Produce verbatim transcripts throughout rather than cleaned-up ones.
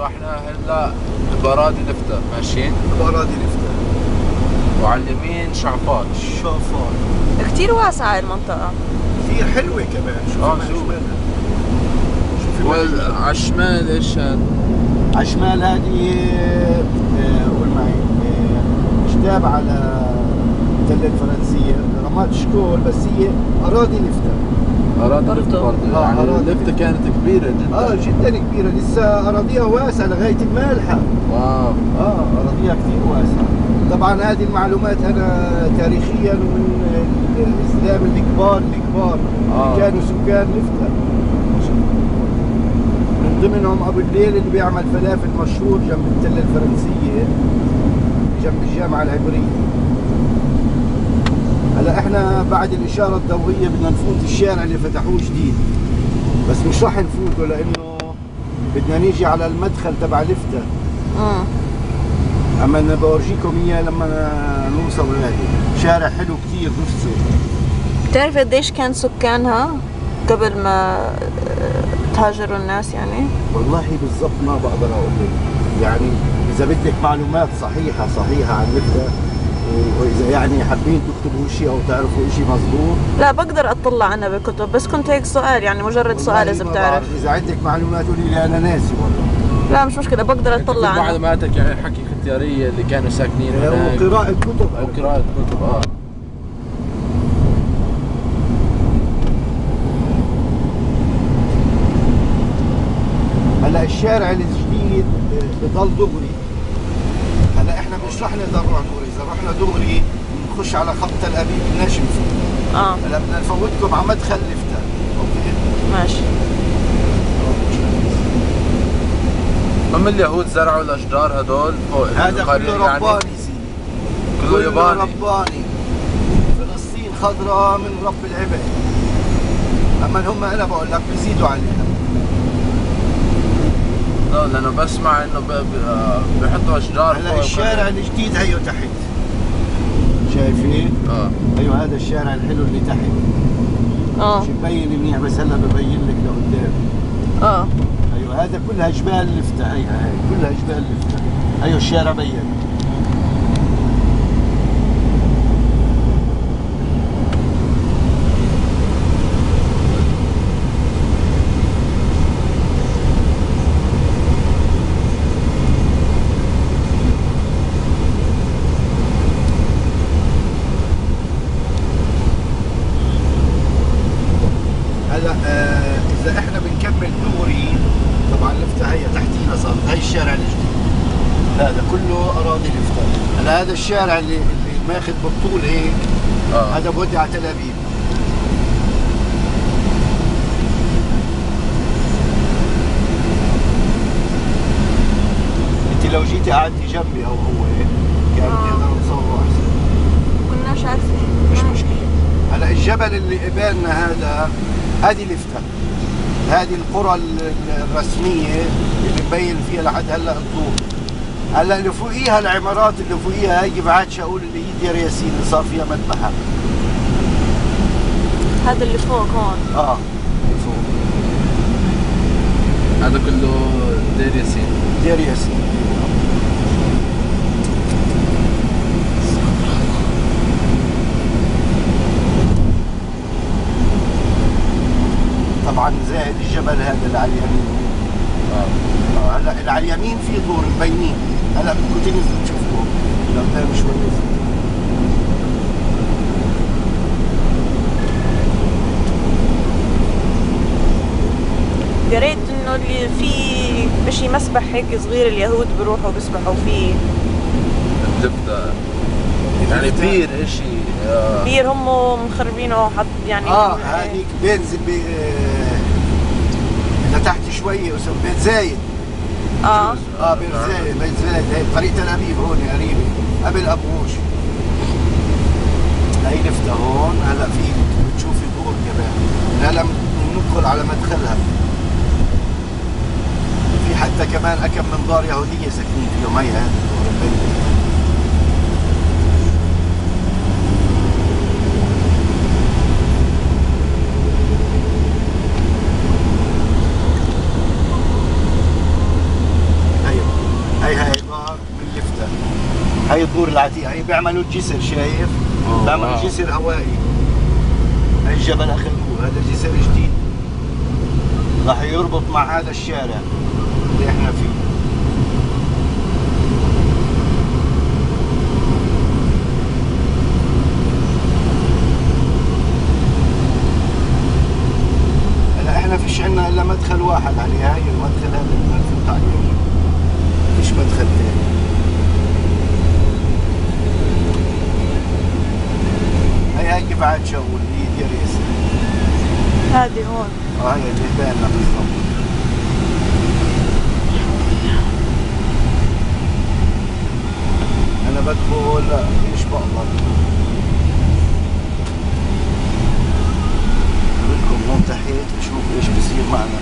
احنا هلا بأراضي لفتة ماشيين. بأراضي لفتة. وعلى اليمين شعفات. شعفات. كتير واسعة المنطقة. كثير حلوة كمان. شوفي اه ما شو شمالها. شوفي وعلى الشمال ايش هاد؟ على الشمال هذه آه، قول معي آه، مش تابعة للتلة الفرنسية، رماد شكول، بس هي أراضي لفتة. أراضي لفتة برضه. آه يعني أراضي لفتة كانت كبيرة جدا. اه جدا كبيرة، لسه أراضيها واسعة لغاية المالحة. واو. اه أراضيها كثير واسعة. طبعا هذه المعلومات أنا تاريخيا ومن الإسلام الكبار الكبار آه. اللي كانوا سكان لفتة. من ضمنهم أبو الليل اللي بيعمل فلافل مشهور جنب التلة الفرنسية جنب الجامعة العبرية. هلا احنا بعد الإشارة الضوئية بدنا نفوت الشارع اللي فتحوه جديد، بس مش راح نفوته لأنه بدنا نيجي على المدخل تبع لفتة. امم اما انا بورجيكم اياه لما نوصل هذه. شارع حلو كثير نفسه. بتعرف قديش كان سكانها قبل ما تهاجروا الناس يعني؟ والله بالضبط ما بقدر اقول لك، يعني اذا بدك معلومات صحيحه صحيحه عن لفتة، واذا يعني حابين تكتبوا شيء او تعرفوا شيء مضبوط. لا بقدر اطلع عنها بكتب، بس كنت هيك سؤال يعني مجرد سؤال اذا بتعرف. اذا عندك معلومات قولي لي انا ناسي والله. لا مش مشكلة، بقدر اطلع عنها. معلوماتك يعني حكي اختيارية اللي كانوا ساكنين هناك. وقراءة كتب. او قراءة كتب اه. هلا الشارع الجديد بضل دغري. هلا احنا مش رح نقدر نروح دغري، اذا رحنا دغري نخش على خط تل ابيب بدناش نفوت. اه هلا بدنا نفوتكم على مدخل لفتة. اوكي ماشي. هم اليهود زرعوا الاشجار هدول فوق هذا كله يعني رباني سيدي. كله ياباني. رباني. فلسطين خضراء من رب العباد. اما هم انا بقول لك بيزيدوا عليها. لا لانه بسمع انه ب- ب- بيحطوا اشجار هلا فوق الشارع الجديد هيو تحت. شايفين؟ اه. ايوه هذا الشارع الحلو اللي تحت. اه مش مبين منيح بس هلا ببين لك لقدام. اه ايوه هذا كلها جبال لفتة. هي هي كلها جبال لفتة. ايوه الشارع بين. هلا آه اذا احنا بنكمل دغري، طبعا لفتة هي تحتينا صارت. هي الشارع الجديد هذا كله اراضي لفتة. هلا هذا الشارع اللي اللي ماخذ بالطول هيك آه. هذا بودي على تل ابيب. انت لو جيتي قعدتي جنبي او هو هيك كان آه. بنقدر نصور احسن. كناش عارفين. مش مشكلة. هلا الجبل اللي قبالنا هذا هذه لفتة. هذه القرى ال- الرسمية اللي مبين فيها لحد هلا الضوء. هلا اللي فوقيها العمارات اللي فوقيها هي بعدش اقول اللي هي دير ياسين اللي صار فيها مذبحة. هذا اللي فوق هون. اه اللي فوق هذا كله دير ياسين. دير ياسين. طبعا زائد الجبل هذا اللي على اليمين. اه. آه، هلا اللي على اليمين في دور مبينين. هلا بدكم تنزلوا تشوفوهم لقدام شوي نزل. قريت انه اللي في بشي مسبح هيك صغير اليهود بيروحوا بيسبحوا فيه. لفتة يعني بير اشي. آه. بير هم مخربينه حط يعني. اه هذيك بينزل ب آه، لتحت شويه اسمه بيت زايد. اه اه بيت زايد بيت زايد هي طريق تل ابيب هون قريبه قبل ابو غوش. هي لفتة هون. هلا في بتشوفي دور كمان. هلا ندخل على مدخلها. في حتى كمان اكم من دار يهوديه ساكنين فيهم. هي هذا الدور البيت. الدور العتيقة، هي بيعملوا الجسر، شايف؟ أوه، بيعملوا واو. جسر هوائي. هاي الجبل اخذوه، هذا جسر جديد راح يربط مع هذا الشارع اللي احنا فيه. هلا احنا فيش عندنا الا مدخل واحد عليه، هاي المدخل هذا اللي بنفوت عليه، فيش مدخل ثاني. هاي هاي قبعة جو اللي هي ديريس، هادي هون. اه هي اللي باينة بالضبط. انا بدخل مش بقدر بدكم من تحت بشوف ايش بصير معنا،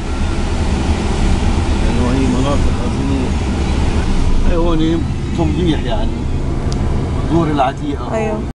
لانه هي مناطق اظن هي هون توضيح يعني دور العتيقة. ايوه.